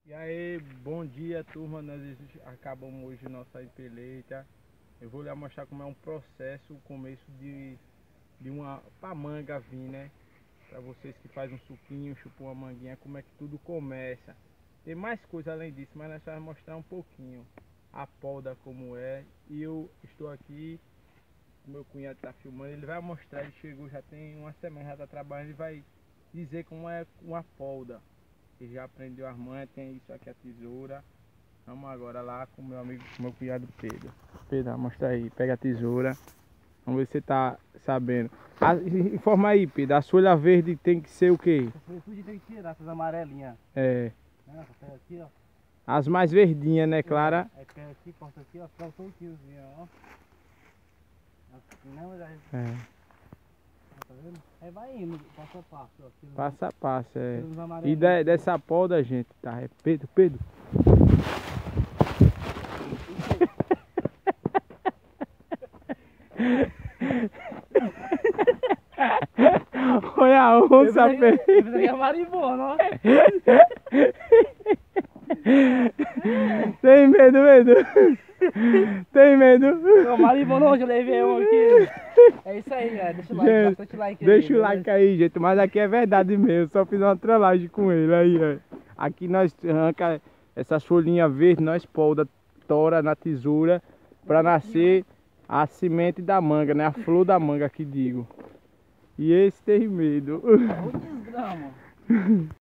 E aí, bom dia, turma. Nós acabamos hoje nossa empeleita. Eu vou lhe mostrar como é um processo, o começo de uma pra manga vir, né? Para vocês que fazem um suquinho, chupam uma manguinha, como é que tudo começa. Tem mais coisa além disso, mas nós vamos mostrar um pouquinho a poda como é. E eu estou aqui, o meu cunhado está filmando, ele vai mostrar, ele chegou já tem uma semana, já está trabalhando, ele vai dizer como é uma poda. Ele já aprendeu as manhas, tem isso aqui, a tesoura. Vamos agora lá com meu amigo, meu cunhado Pedro. Pedro, mostra aí, pega a tesoura. Vamos ver se você tá sabendo. Informa aí, Pedro, a folha verde tem que ser o quê? Essa folha tem que tirar, essas amarelinhas. É. Essa pega aqui, ó. As mais verdinhas, né, Clara? Aí pega aqui, corta aqui, ó, fica um soltinhozinho, ó. Assim, não, mas É. tá vendo? Aí vai indo, passo a passo, ó. Passo a passo, é. Tira os E amarelinhos. dessa poda, gente, tá? É Pedro, Pedro. Olha a onça, Pedro. Isso aqui é marimbona, ó. Tem medo, medo? Tem medo? Não, marimbona hoje eu levei um aqui. É isso aí, galera. Deixa o like, Gente, bastante like aí. deixa o like aí, gente. Mas aqui é verdade mesmo. Só fiz uma trollagem com ele aí, ó. Aqui nós arranca essas folhinhas verdes, nós poda, tora na tesoura pra nascer a semente da manga, né? A flor da manga que digo. E esse tem medo. Olha o desgrama.